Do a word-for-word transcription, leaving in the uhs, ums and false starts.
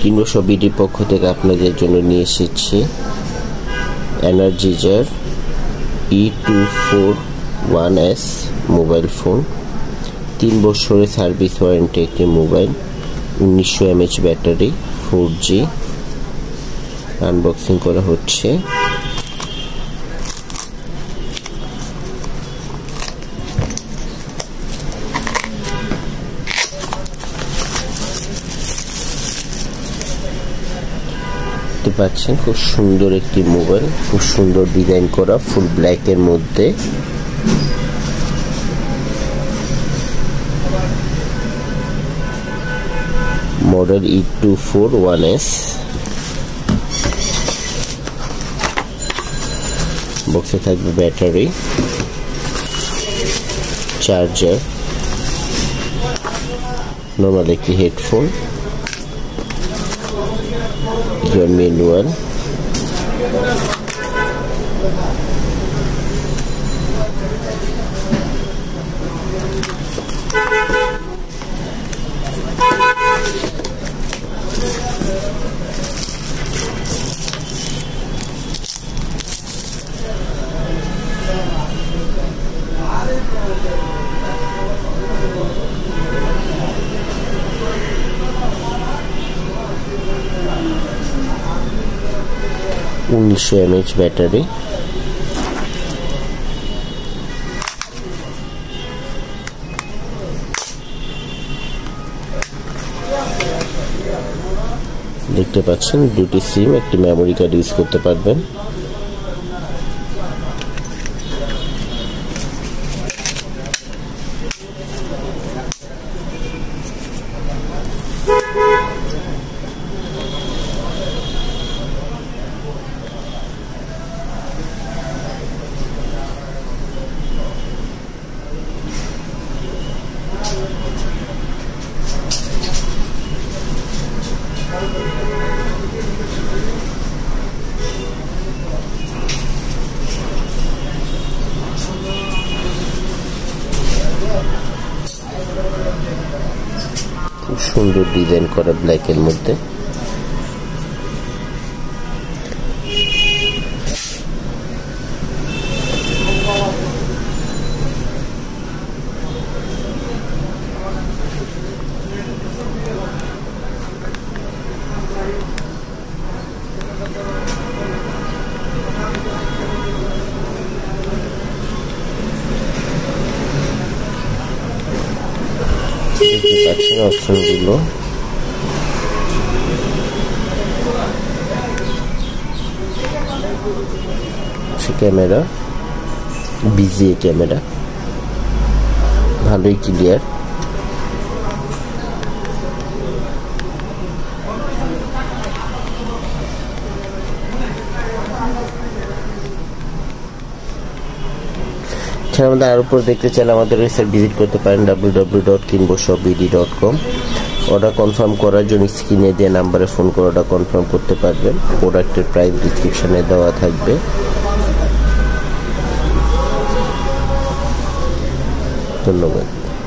কিনবো বিডির পক্ষ থেকে আপনাদের জন্য নিয়ে এসেছি Energizer E two four one S mobile phone. তিন বছরের সার্ভিস ওয়ারেন্টি একটি মোবাইল, উনিশশো mAh battery, four G. Unboxing করা হচ্ছে। দেখতে পাচ্ছেন খুব সুন্দর একটি মোবাইল, খুব সুন্দর ডিজাইন করা, ফুল ব্ল্যাক এর মধ্যে। Model E two four one S. বক্সে থাকবে ব্যাটারি, চার্জার, নর্মাল একটি হেডফোন, your manual, উনিশশো এমএএইচ ব্যাটারি। দেখতে পাচ্ছেন দুটি সিম, একটি মেমোরি কার্ড ইউজ করতে পারবেন। খুব সুন্দর ডিজাইন করা ব্ল্যাক এর মধ্যে। অপশনগুলো ক্যামেরা, বিজিএ ক্যামেরা, ভালোই ক্লিয়ার। আমাদের আর উপর দেখতে চাইলে আমাদের ওয়েবসাইট ভিজিট করতে পারেন W W W dot Kinbo shop BD dot com. Order confirm করার জন্য স্ক্রিনে দিয়ে নাম্বারে ফোন করে অর্ডার কনফার্ম করতে পারবেন। প্রোডাক্টের প্রাইস ডিসক্রিপশনে দেওয়া থাকবে। ধন্যবাদ।